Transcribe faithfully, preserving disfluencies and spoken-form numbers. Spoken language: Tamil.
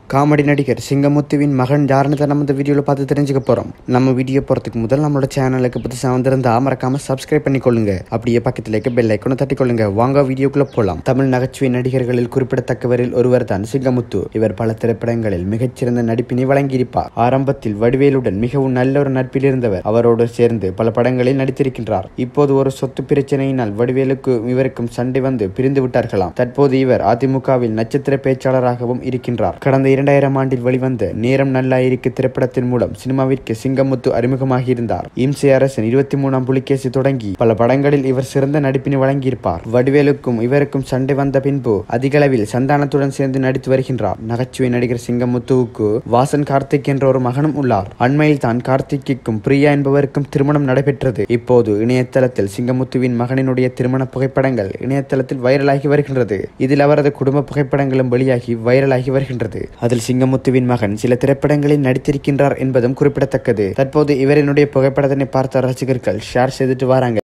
காமெடி நடிகர் சிங்கமுத்துவின் மகன் யாருன்னு தான் நம்ம இந்த வீடியோவில் பார்த்து தெரிஞ்சுக்க போகிறோம். நம்ம வீடியோ போகிறதுக்கு முதல் நம்மளோட சேனலுக்கு புதுசாக வந்திருந்தா மறக்காம சப்ஸ்கிரைப் பண்ணிக்கொள்ளுங்க. அப்படியே பக்கத்தில் இருக்க பெல் ஐக்கனை தட்டிக்கொள்ளுங்க. வாங்க வீடியோக்குள்ள போகலாம். தமிழ் நகைச்சுவை நடிகர்களில் குறிப்பிடத்தக்கவரில் ஒருவர் தான் சிங்கமுத்து. இவர் பல திரைப்படங்களில் மிகச்சிறந்த நடிப்பினை வழங்கியிருப்பார். ஆரம்பத்தில் வடிவேலுடன் மிகவும் நல்ல ஒரு நட்பில் இருந்தவர். அவரோடு சேர்ந்து பல படங்களில் நடித்திருக்கின்றார். இப்போது ஒரு சொத்து பிரச்சனையினால் வடிவேலுக்கு இவருக்கும் சண்டை வந்து பிரிந்து விட்டார்களாம். தற்போது இவர் அதிமுகவில் நட்சத்திர பேச்சாளராகவும் இருக்கின்றார். கடந்த இரண்டாயிரம் ஆண்டில் வெளிவந்த நேரம் நல்லாயிருக்கு திரைப்படத்தின் மூலம் சினிமாவிற்கு சிங்கமுத்து அறிமுகமாகியிருந்தார். இம்சை அரசன் இருபத்தி மூணாம் புலிகேசி தொடங்கி பல படங்களில் இவர் சிறந்த நடிப்பினை வழங்கியிருப்பார். வடிவேலுக்கும் இவருக்கும் சண்டை வந்த பின்பு அதிகளவில் சந்தானத்துடன் சேர்ந்து நடித்து வருகின்றார். நகைச்சுவை நடிகர் சிங்கமுத்துவுக்கு வாசன் கார்த்திக் என்ற ஒரு மகனும் உள்ளார். அண்மையில் தான் கார்த்திக்கும் பிரியா என்பவருக்கும் திருமணம் நடைபெற்றது. இப்போது இணையதளத்தில் சிங்கமுத்துவின் மகனினுடைய திருமண புகைப்படங்கள் இணையதளத்தில் வைரலாகி வருகின்றது. இதில் அவரது குடும்ப புகைப்படங்களும் வெளியாகி வைரலாகி வருகின்றது. அதில் சிங்கமுத்துவின் மகன் சில திரைப்படங்களில் நடித்திருக்கின்றார் என்பதும் குறிப்பிடத்தக்கது. தற்போது இவரினுடைய புகைப்படத்தினை பார்த்த ரசிகர்கள் ஷேர் செய்துட்டு வராங்க.